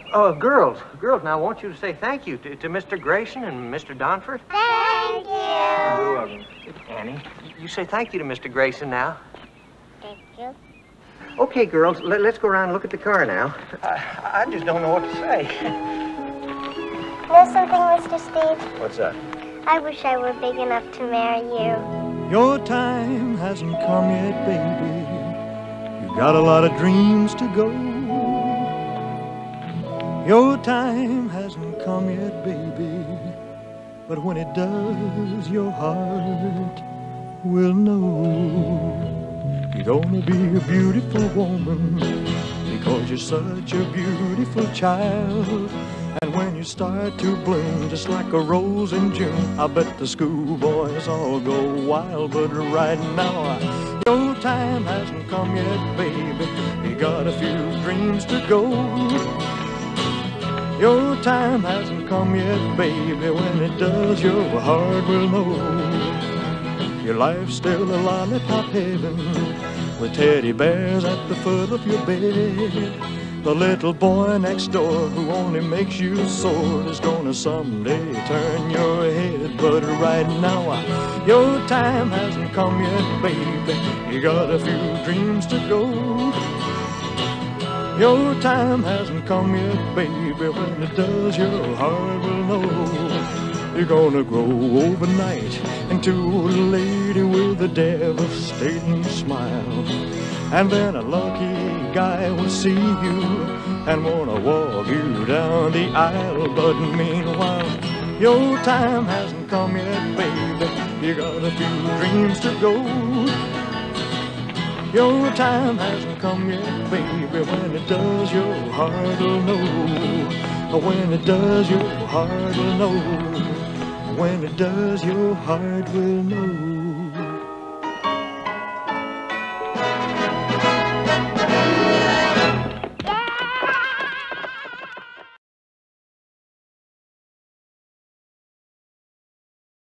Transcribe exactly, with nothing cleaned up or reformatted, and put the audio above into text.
Oh, girls, girls, now I want you to say thank you to, to Mister Grayson and Mister Donford. Thank you. You're welcome. Annie, you say thank you to Mister Grayson now. Thank you. Okay, girls, let, let's go around and look at the car now. I, I just don't know what to say. Know something, Mister Steve? What's that? I wish I were big enough to marry you. Your time hasn't come yet, baby. You got a lot of dreams to go. Your time hasn't come yet, baby. But when it does, your heart will know. You're gonna be a beautiful woman because you're such a beautiful child. And when you start to bloom just like a rose in June, I bet the schoolboys all go wild. But right now, your time hasn't come yet, baby. You got a few dreams to go. Your time hasn't come yet, baby. When it does, your heart will know. Your life's still a lollipop heaven with teddy bears at the foot of your bed. The little boy next door who only makes you sore is gonna someday turn your head. But right now, your time hasn't come yet, baby. You got a few dreams to go. Your time hasn't come yet, baby. When it does, your heart will know. You're gonna grow overnight into a lady with a devastating smile. And then a lucky guy will see you and wanna walk you down the aisle. But meanwhile, your time hasn't come yet, baby. You got a few dreams to go. Your time hasn't come yet, baby. When it does, your heart will know. When it does, your heart will know. When it does, your heart will know.